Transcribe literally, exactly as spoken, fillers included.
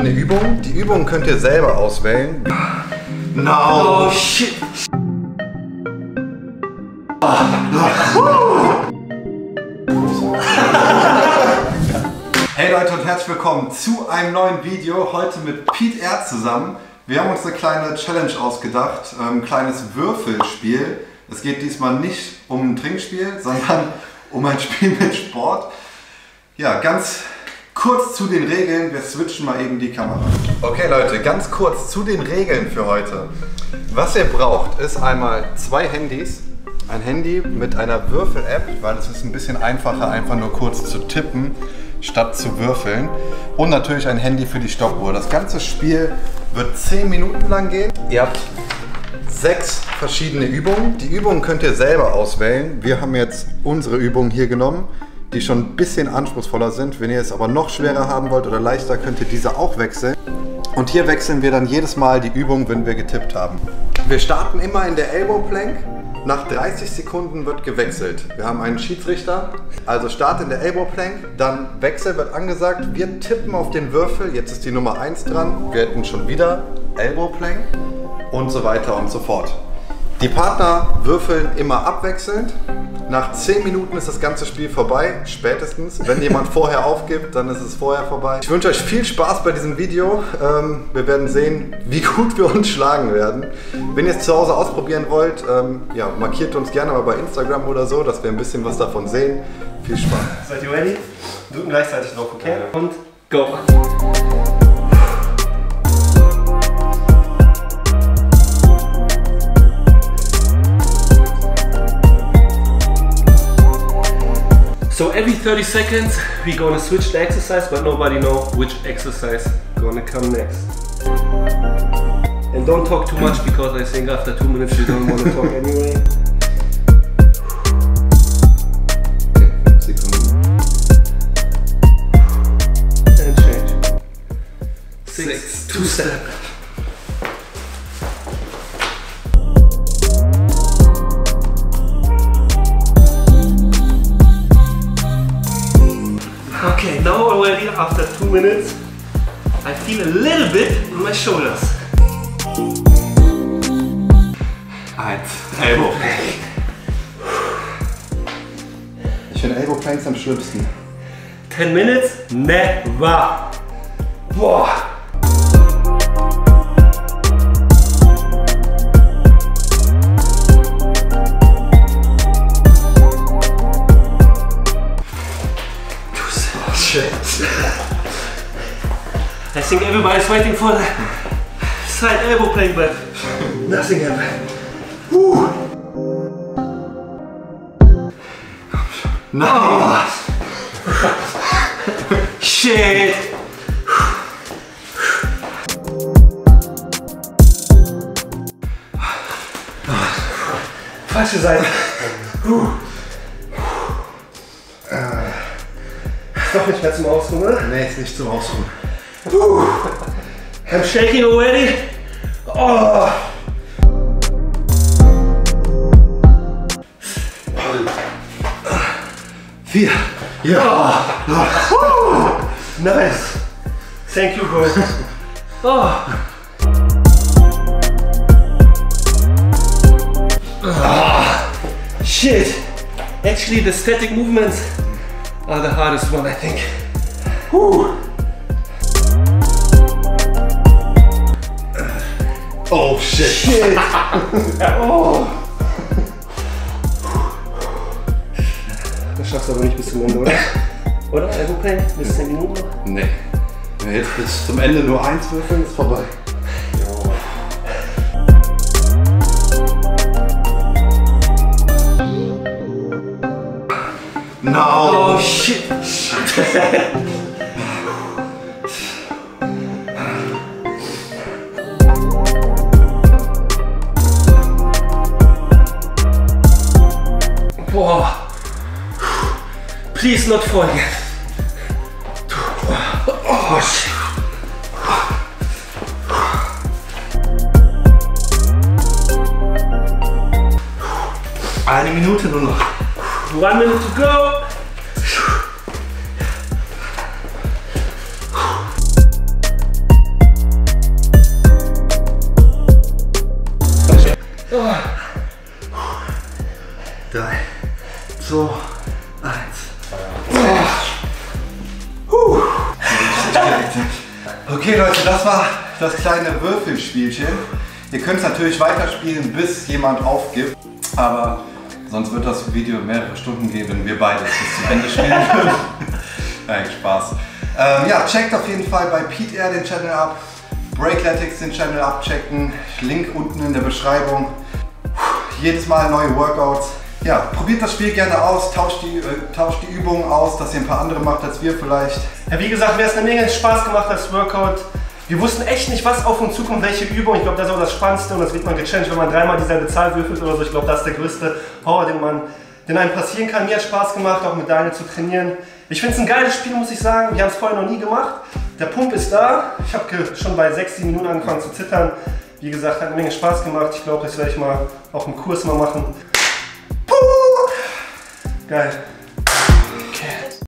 verschiedene Übungen. Die Übungen könnt ihr selber auswählen. No! Oh shit! Hey Leute und herzlich willkommen zu einem neuen Video. Heute mit Pete R. zusammen. Wir haben uns eine kleine Challenge ausgedacht, ein kleines Würfelspiel. Es geht diesmal nicht um ein Trinkspiel, sondern um ein Spiel mit Sport. Ja, ganz kurz zu den Regeln. Wir switchen mal eben die Kamera. Okay Leute, ganz kurz zu den Regeln für heute. Was ihr braucht, ist einmal zwei Handys. Ein Handy mit einer Würfel-App, weil es ist ein bisschen einfacher, einfach nur kurz zu tippen, statt zu würfeln. Und natürlich ein Handy für die Stoppuhr. Das ganze Spiel wird zehn Minuten lang gehen. Ihr habt sechs verschiedene Übungen. Die Übungen könnt ihr selber auswählen. Wir haben jetzt unsere Übungen hier genommen, die schon ein bisschen anspruchsvoller sind. Wenn ihr es aber noch schwerer haben wollt oder leichter, könnt ihr diese auch wechseln. Und hier wechseln wir dann jedes Mal die Übung, wenn wir getippt haben. Wir starten immer in der Elbow Plank. Nach dreißig Sekunden wird gewechselt. Wir haben einen Schiedsrichter, also Start in der Elbow Plank, dann Wechsel wird angesagt. Wir tippen auf den Würfel, jetzt ist die Nummer eins dran. Wir hätten schon wieder Elbow Plank und so weiter und so fort. Die Partner würfeln immer abwechselnd. Nach zehn Minuten ist das ganze Spiel vorbei, spätestens. Wenn jemand vorher aufgibt, dann ist es vorher vorbei. Ich wünsche euch viel Spaß bei diesem Video. Ähm, wir werden sehen, wie gut wir uns schlagen werden. Wenn ihr es zu Hause ausprobieren wollt, ähm, ja, markiert uns gerne mal bei Instagram oder so, dass wir ein bisschen was davon sehen. Viel Spaß. Seid ihr ready? Drücken gleichzeitig drauf, okay? Ja. Und go! So every thirty seconds we're gonna switch the exercise, but nobody know which exercise gonna come next. And don't talk too much because I think after two minutes you don't want to talk anyway. And change. Six, Six two step. Okay, now already after two minutes, I feel a little bit in my shoulders. Eins. Elbow Plank. Ich finde Elbow Planks am schlimmsten. Ten minutes? Never. Boah. I think everybody's waiting for the side elbow plank, but nothing happened. Woo. Nice. Oh. Shit. Falsche Seite. Ist doch nicht mehr zum Ausruhen, oder? Nee, ist nicht zum Ausruhen. I'm shaking already. Oh. Vier. Ja. Oh. Nice. Thank you, bro. Oh. Oh. Shit. Actually, the static movements are the hardest one, I think. Whew. Oh shit. Shit. Oh. Das schaffst du aber nicht bis zum Ende, oder? Oder? Elbow Plank? Bis zehn Minuten noch? Nee. Wenn wir jetzt bis zum Ende nur eins würfeln, ist vorbei. No. Oh shit. Boah. Please not fall again. Oh shit. Eine Minute nur noch. One minute to go. zwei, eins. Oh. Okay Leute, das war das kleine Würfelspielchen. Ihr könnt es natürlich weiterspielen, bis jemand aufgibt. Aber sonst wird das Video mehrere Stunden gehen, wenn wir beide bis zum Ende spielen würden. Nein, Spaß. Ähm, ja, checkt auf jeden Fall bei Pete R den Channel ab. Breakletics den Channel abchecken. Link unten in der Beschreibung. Jedes Mal neue Workouts. Ja, probiert das Spiel gerne aus, tauscht die, äh, tauscht die Übungen aus, dass ihr ein paar andere macht als wir vielleicht. Ja, wie gesagt, mir hat es eine Menge Spaß gemacht, das Workout. Wir wussten echt nicht, was auf uns zukommt, welche Übung. Ich glaube, das ist auch das Spannendste und das wird man gechallenged, wenn man dreimal dieselbe Zahl würfelt oder so. Ich glaube, das ist der größte Power, den, man, den einem passieren kann. Mir hat Spaß gemacht, auch mit Daniel zu trainieren. Ich finde es ein geiles Spiel, muss ich sagen. Wir haben es vorher noch nie gemacht. Der Pump ist da. Ich habe schon bei sechs, sieben Minuten angefangen zu zittern. Wie gesagt, hat eine Menge Spaß gemacht. Ich glaube, das werde ich mal auch im Kurs mal machen. Puh! Geil.